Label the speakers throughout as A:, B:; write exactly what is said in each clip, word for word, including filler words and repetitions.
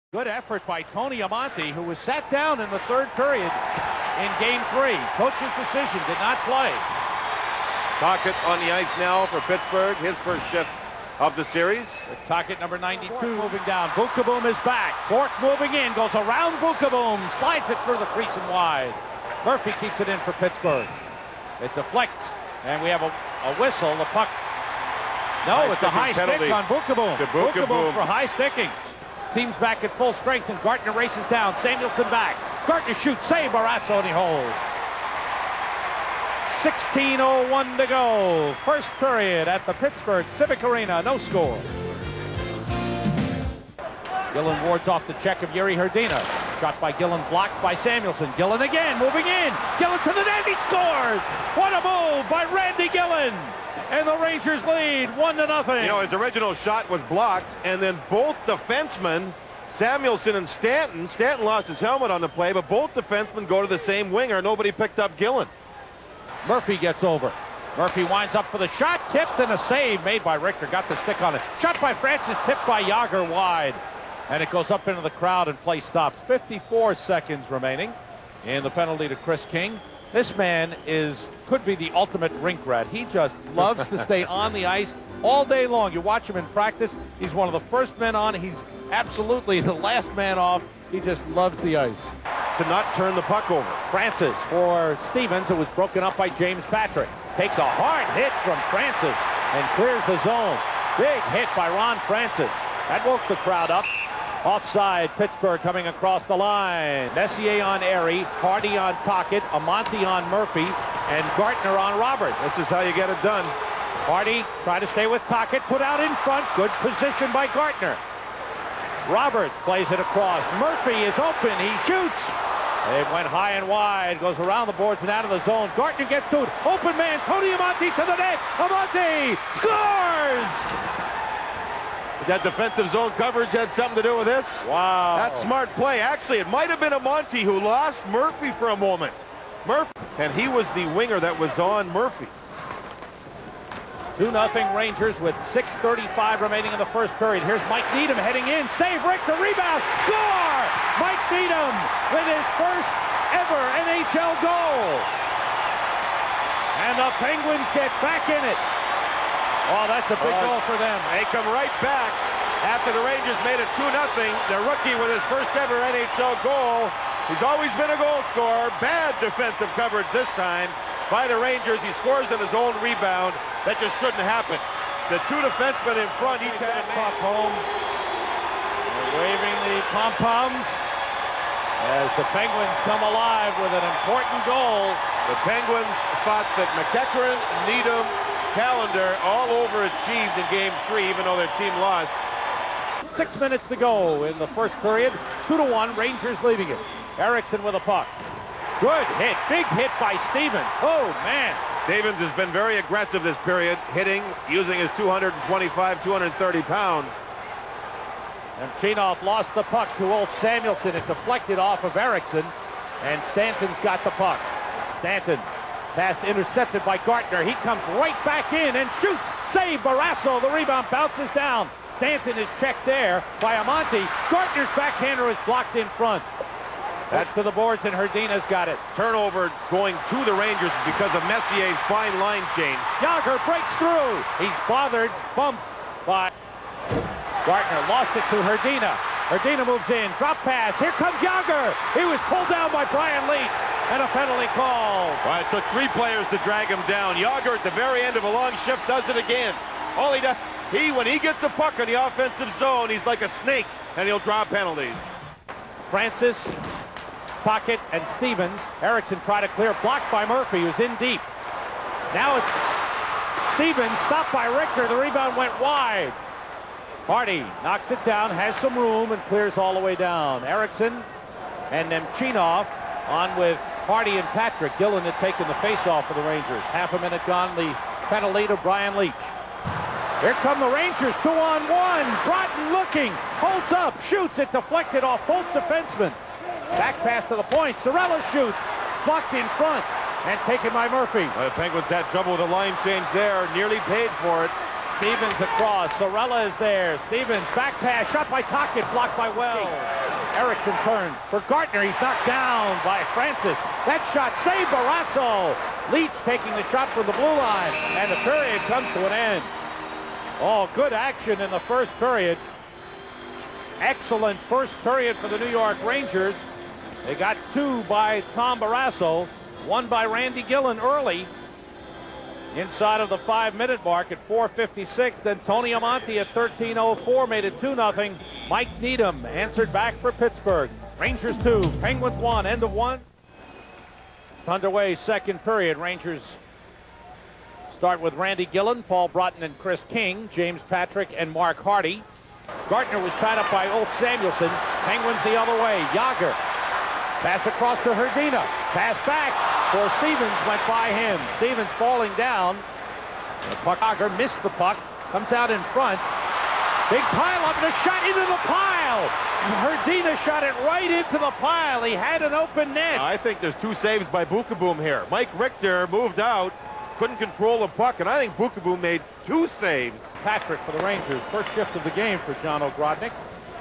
A: Good effort by Tony Amonte, who was sat down in the third period in game three. Coach's decision, did not play.
B: Tocchet on the ice now for Pittsburgh, his first shift of the series.
A: Tocchet, number ninety-two, moving down. Vukovic is back. Bork moving in, goes around Vukovic, slides it through the crease and wide. Murphy keeps it in for Pittsburgh. It deflects, and we have a, a whistle. The puck. No,
B: high
A: it's a high stick on Vukovic. Vukovic for high sticking. Team's back at full strength, and Gartner races down. Samuelson back. Gartner shoots, save Barrasso, and he holds. sixteen oh one to go. First period at the Pittsburgh Civic Arena. No score. Gillen wards off the check of Yuri Hrdina. Shot by Gillen, blocked by Samuelson. Gillen again, moving in. Gillen to the net, he scores! What a move by Randy Gillen! And the Rangers lead one to nothing.
B: You know, his original shot was blocked, and then both defensemen, Samuelson and Stanton, Stanton lost his helmet on the play, but both defensemen go to the same winger. Nobody picked up Gillen.
A: Murphy gets over. Murphy winds up for the shot, tipped, and a save made by Richter. Got the stick on it. Shot by Francis, tipped by Yager wide. And it goes up into the crowd and play stops. fifty-four seconds remaining in the penalty to Chris King. This man is could be the ultimate rink rat. He just loves to stay on the ice all day long. You watch him in practice. He's one of the first men on. He's absolutely the last man off. He just loves the ice.
B: To not turn the puck over.
A: Francis for Stevens. It was broken up by James Patrick. Takes a hard hit from Francis and clears the zone. Big hit by Ron Francis. That woke the crowd up. Offside, Pittsburgh coming across the line. Messier on Airy, Hardy on Tocchet, Amonte on Murphy, and Gartner on Roberts.
B: This is how you get it done.
A: Hardy trying to stay with Tocchet, put out in front. Good position by Gartner. Roberts plays it across. Murphy is open. He shoots. It went high and wide. Goes around the boards and out of the zone. Gartner gets to it. Open man. Tony Amonte to the net. Amonte scores!
B: That defensive zone coverage had something to do with this.
A: Wow.
B: That's smart play. Actually, it might have been Amonte who lost Murphy for a moment. Murphy, and he was the winger that was on Murphy.
A: two nothing Rangers with six thirty-five remaining in the first period. Here's Mike Needham heading in. Save Richter, rebound, score! Mike Needham with his first ever N H L goal. And the Penguins get back in it. Oh, that's a big uh, goal for them.
B: They come right back after the Rangers made it two nothing. The rookie with his first ever N H L goal. He's always been a goal scorer. Bad defensive coverage this time by the Rangers. He scores on his own rebound. That just shouldn't happen. The two defensemen in front each had a
A: pop home. They're waving the pom-poms as the Penguins come alive with an important goal.
B: The Penguins thought that McEachern, Needham, Calendar all overachieved in game three, even though their team lost.
A: Six minutes to go in the first period. Two to one, Rangers leading it. Erickson with a puck. Good hit, big hit by Stevens. Oh, man.
B: Stevens has been very aggressive this period, hitting, using his two twenty-five, two thirty pounds.
A: And Chinoff lost the puck to Ulf Samuelson. It deflected off of Erickson, and Stanton's got the puck. Stanton. Pass intercepted by Gartner. He comes right back in and shoots. Save Barrasso. The rebound bounces down. Stanton is checked there by Amonte. Gartner's backhander is blocked in front. That's to the boards, and Hrdina's got it.
B: Turnover going to the Rangers because of Messier's fine line change.
A: Yager breaks through. He's bothered, bumped by Gartner. Lost it to Hrdina. Hrdina moves in. Drop pass. Here comes Yager. He was pulled down by Brian Leach. And a penalty call.
B: Well, it took three players to drag him down. Yager at the very end of a long shift does it again. All he does, he when he gets a puck in the offensive zone, he's like a snake, and he'll draw penalties.
A: Francis, Tocchet, and Stevens. Erickson tried to clear, blocked by Murphy, who's in deep. Now it's Stevens, stopped by Richter. The rebound went wide. Hardy knocks it down, has some room, and clears all the way down. Erickson and Nemchinov on with Hardy and Patrick. Gillen had taken the face-off for the Rangers. Half a minute gone, the penalty to Brian Leach. Here come the Rangers, two on one. Broughton looking, holds up, shoots it, deflected off both defensemen. Back pass to the point, Sorella shoots, blocked in front, and taken by Murphy.
B: Well, the Penguins had trouble with the line change there, nearly paid for it.
A: Stevens across, Sorella is there. Stevens, back pass, shot by Tocchet, blocked by Wells. Erickson turns for Gartner. He's knocked down by Francis. That shot saved Barrasso. Leach taking the shot from the blue line, and the period comes to an end. Oh, good action in the first period. Excellent first period for the New York Rangers. They got two by Tom Barrasso, one by Randy Gillen early, inside of the five-minute mark at four fifty-six. Then Tony Amonte at thirteen oh four made it two nothing. Mike Needham answered back for Pittsburgh. Rangers two, Penguins one, end of one. Underway, second period. Rangers start with Randy Gillen, Paul Broughton, and Chris King, James Patrick, and Mark Hardy. Gartner was tied up by Ulf Samuelsson. Penguins the other way. Yager. Pass across to Herdina. Pass back for Stevens. Went by him. Stevens falling down. The puck. Yager missed the puck. Comes out in front. Big pile up and a shot into the pile. Herdina shot it right into the pile. He had an open net.
B: I think there's two saves by Bukaboom here. Mike Richter moved out. Couldn't control the puck, and I think Bukaboom made two saves.
A: Patrick for the Rangers. First shift of the game for John Ogrodnik.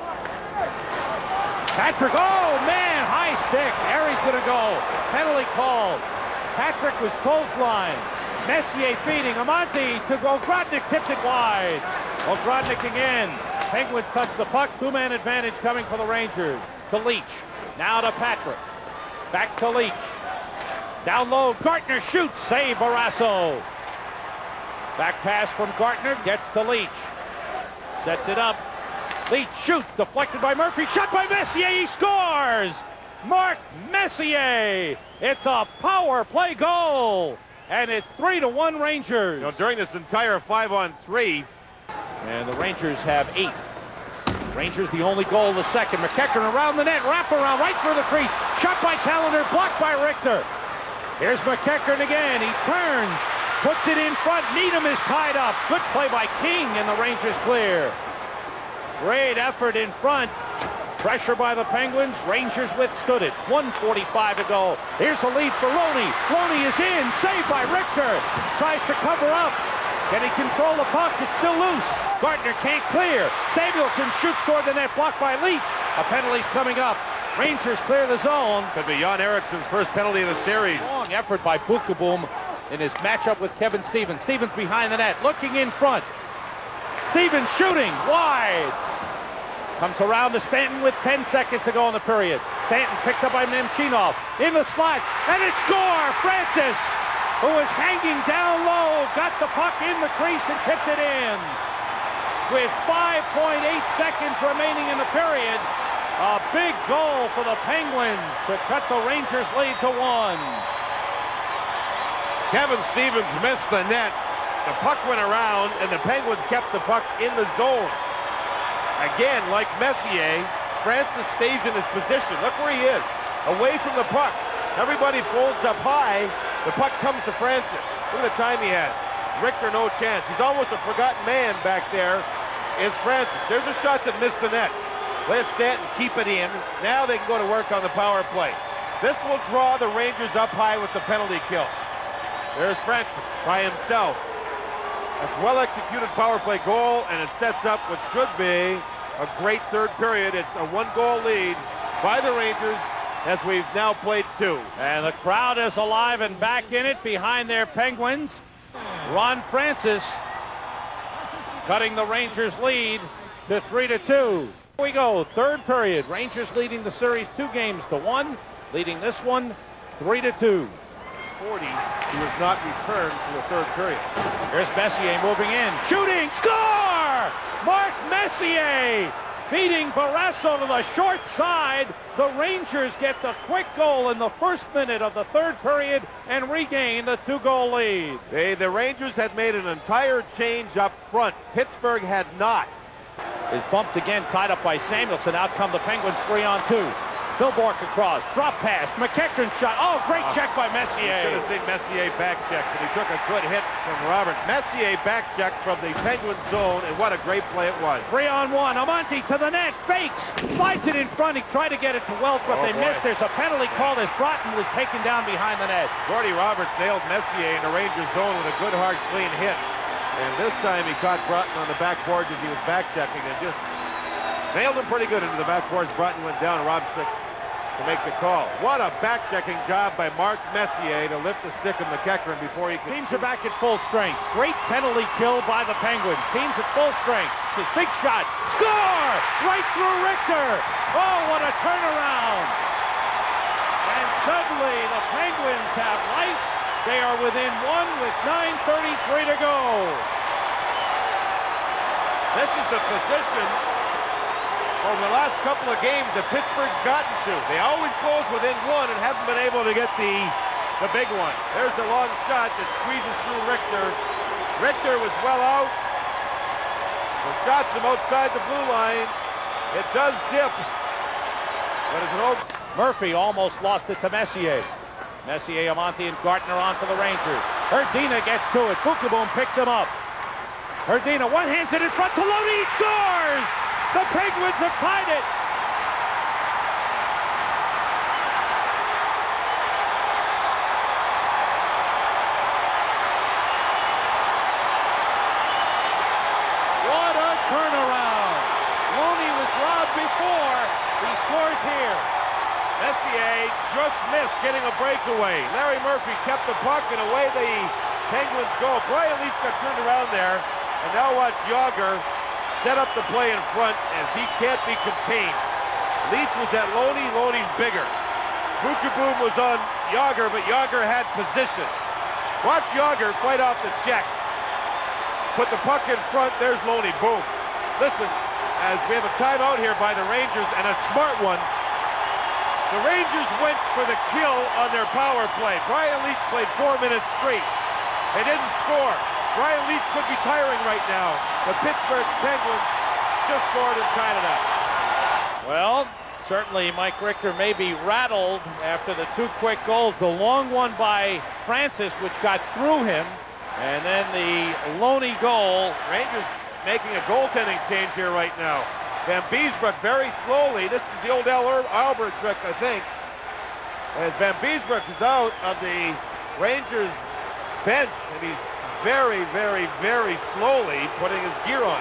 A: Patrick, oh man, high stick. Harry's gonna go. Penalty called. Patrick was clothesline. Messier feeding. Amonte to Ogrodnik, tipped it wide. Ogrodnik again. Penguins touch the puck. Two-man advantage coming for the Rangers. To Leach. Now to Patrick. Back to Leach. Down low, Gartner shoots. Save Barrasso. Back pass from Gartner. Gets to Leach. Sets it up. Leach shoots. Deflected by Murphy. Shot by Messier. He scores. Mark Messier. It's a power play goal. And it's three to one Rangers.
B: You know, during this entire five on three.
A: And the Rangers have eight. Rangers the only goal of the second. McEachern around the net. Wrap around right for the crease. Shot by Callender. Blocked by Richter. Here's McEachern again. He turns. Puts it in front. Needham is tied up. Good play by King, and the Rangers clear. Great effort in front. Pressure by the Penguins. Rangers withstood it. one forty-five to go. Here's a lead for Loney. Loney is in. Saved by Richter. Tries to cover up. Can he control the puck? It's still loose. Gartner can't clear. Samuelsson shoots toward the net. Blocked by Leach. A penalty's coming up. Rangers clear the zone.
B: Could be Jan Eriksson's first penalty of the series.
A: Long effort by Bukaboom in his matchup with Kevin Stevens. Stevens behind the net. Looking in front. Stevens shooting. Wide. Comes around to Stanton with ten seconds to go in the period. Stanton picked up by Nemchinov. In the slot. And it's score! Francis, who was hanging down low, got the puck in the crease and tipped it in. With five point eight seconds remaining in the period, a big goal for the Penguins to cut the Rangers lead to one.
B: Kevin Stevens missed the net. The puck went around, and the Penguins kept the puck in the zone. Again, like Messier, Francis stays in his position. Look where he is, away from the puck. Everybody folds up high. The puck comes to Francis. Look at the time he has. Richter, no chance. He's almost a forgotten man back there, is Francis. There's a shot that missed the net. Let Stanton keep it in. Now they can go to work on the power play. This will draw the Rangers up high with the penalty kill. There's Francis by himself. That's well-executed power play goal, and it sets up what should be a great third period. It's a one-goal lead by the Rangers as we've now played two.
A: And the crowd is alive and back in it behind their Penguins. Ron Francis cutting the Rangers lead to three to two. Here we go, third period. Rangers leading the series two games to one, leading this one three to two.
B: forty, who has not returned to the third period.
A: Here's Messier moving in, shooting, score! Mark Messier beating Barrasso to the short side. The Rangers get the quick goal in the first minute of the third period and regain the two-goal lead.
B: They, the Rangers had made an entire change up front. Pittsburgh had not.
A: Is bumped again, tied up by Samuelsson. Out come the Penguins three on two. Phil Bork across, drop pass, McEachern shot. Oh, great uh, check by Messier.
B: Should have seen Messier back check, but he took a good hit from Robert. Messier back check from the Penguin zone, and what a great play it was.
A: Three on one, Amonte to the net, fakes, slides it in front. He tried to get it to Wells, but oh, they boy. missed. There's a penalty called as Broughton was taken down behind the net.
B: Gordy Roberts nailed Messier in the Rangers zone with a good, hard, clean hit. And this time he caught Broughton on the backboards as he was back checking and just Nailed him pretty good into the back boards. Broughton went down. Rob Schick to make the call. What a back-checking job by Mark Messier to lift the stick of McEachran before he could...
A: Teams are back at full strength. Great penalty kill by the Penguins. Teams at full strength. It's a big shot. Score! Right through Richter. Oh, what a turnaround. And suddenly the Penguins have life. They are within one with nine thirty-three to go.
B: This is the position over the last couple of games that Pittsburgh's gotten to. They always close within one and haven't been able to get the, the big one. There's the long shot that squeezes through Richter. Richter was well out. The shot's from outside the blue line. It does dip. But is it over?
A: Murphy almost lost it to Messier. Messier, Amonte, and Gartner on for the Rangers. Herdina gets to it. Bukaboom picks him up. Herdina one-hands it in front to Loney. He scores! The Penguins have tied it. What a turnaround. Loney was robbed before. He scores here.
B: Messier just missed getting a breakaway. Larry Murphy kept the puck, and away the Penguins go. Brian Leetch got turned around there, and now watch Yager set up the play in front as he can't be contained. Leetch was at Loney. Loney's bigger. Bukaboom was on Yager, but Yager had position. Watch Yager fight off the check. Put the puck in front. There's Loney. Boom. Listen, as we have a timeout here by the Rangers, and a smart one. The Rangers went for the kill on their power play. Brian Leetch played four minutes straight. They didn't score. Brian Leetch could be tiring right now. The Pittsburgh Penguins just scored and tied it up.
A: Well, certainly Mike Richter may be rattled after the two quick goals. The long one by Francis, which got through him, and then the Loney goal.
B: Rangers making a goaltending change here right now. Van Beesbrook very slowly. This is the old Albert trick, I think. As Van Beesbrook is out of the Rangers bench, and he's very, very, very slowly putting his gear on.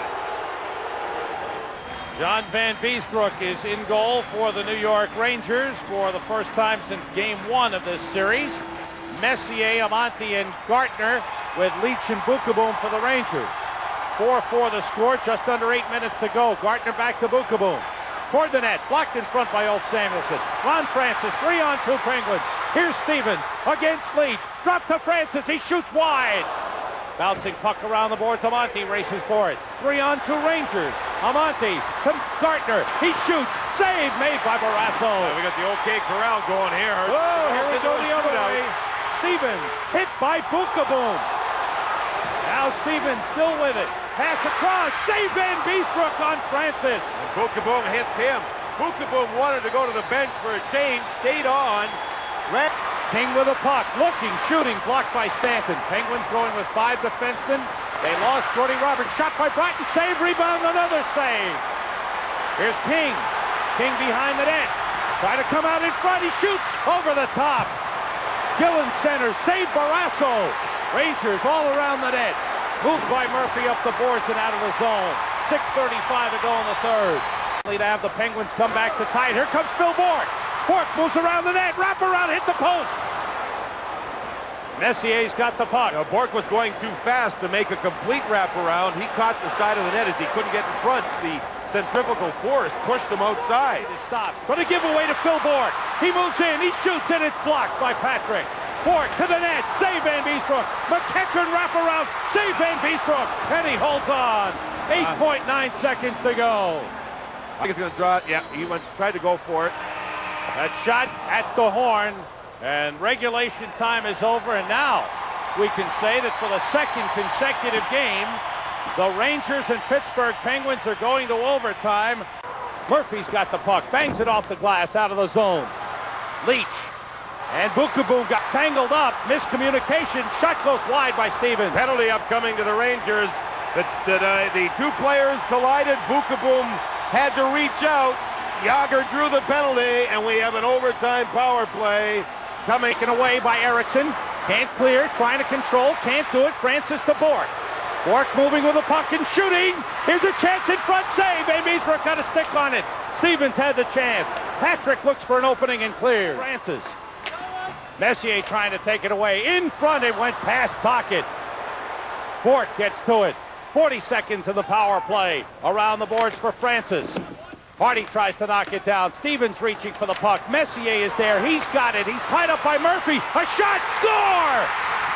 A: John Van Beesbrook is in goal for the New York Rangers for the first time since game one of this series. Messier, Amonte, and Gartner with Leetch and Bukaboom for the Rangers. four four the score, just under eight minutes to go. Gartner back to Bukaboom. Toward the net, blocked in front by Ulf Samuelsson. Ron Francis, three on two Penguins. Here's Stevens against Leetch. Drop to Francis, he shoots wide. Bouncing puck around the boards, Amonte races for it. Three on two Rangers. Amonte to Gartner, he shoots. Save made by Barrasso.
B: Yeah, we got the OK Corral going here.
A: Oh, here we go the other way. Stevens hit by Bukaboom. Now Stevens still with it. Pass across, save Van Beesbrook on Francis.
B: And Bukaboom hits him. Bukaboom wanted to go to the bench for a change, stayed on. Red.
A: King with a puck, looking, shooting, blocked by Stanton. Penguins going with five defensemen. They lost Gordy Roberts, shot by Broughton, save, rebound, another save. Here's King. King behind the net. Try to come out in front, he shoots over the top. Gillen center, save Barrasso. Rangers all around the net. Moved by Murphy up the boards and out of the zone. six thirty-five to go in the third. To have the Penguins come back to tie it. Here comes Phil Bourque. Bourque moves around the net. Wrap around, hit the post. Messier's got the puck.
B: Now, Bourque was going too fast to make a complete wraparound. He caught the side of the net as he couldn't get in front. The centrifugal force pushed him outside.
A: To stop. But a giveaway to Phil Bourque. He moves in. He shoots, and it's blocked by Patrick. Bourque to the net, save Van Beesbrook. McEachran wraparound, save Van Beesbrook, and he holds on. eight point nine seconds to go.
B: I think he's going to draw it. Yeah, he went, tried to go for it.
A: That shot at the horn, and regulation time is over, and now we can say that for the second consecutive game, the Rangers and Pittsburgh Penguins are going to overtime. Murphy's got the puck, bangs it off the glass, out of the zone. Leetch. And Bukaboom got tangled up. Miscommunication. Shot goes wide by Stevens.
B: Penalty upcoming to the Rangers. The, the, uh, the two players collided. Bukaboom had to reach out. Yager drew the penalty, and we have an overtime power play coming.
A: Taken away by Eriksson. Can't clear. Trying to control. Can't do it. Francis to Bourque. Bork moving with the puck and shooting. Here's a chance in front, save, and Beesbrook got a stick on it. Stevens had the chance. Patrick looks for an opening and clears. Francis. Messier trying to take it away. In front, it went past Tocchet. Bork gets to it. forty seconds in the power play. Around the boards for Francis. Hardy tries to knock it down. Stevens reaching for the puck. Messier is there. He's got it. He's tied up by Murphy. A shot. Score!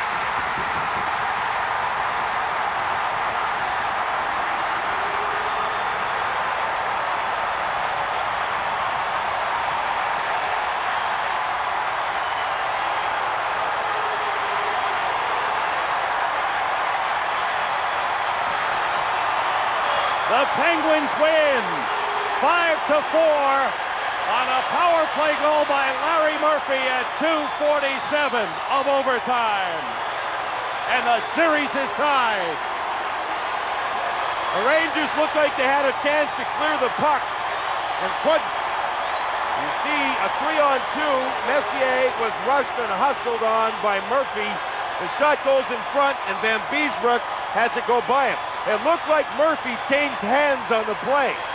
A: The Penguins win five to four on a power play goal by Larry Murphy at two forty-seven of overtime. And the series is tied.
B: The Rangers looked like they had a chance to clear the puck and couldn't. You see a three on two. Messier was rushed and hustled on by Murphy. The shot goes in front and Van Beesbrook has it go by him. It looked like Murphy changed hands on the play.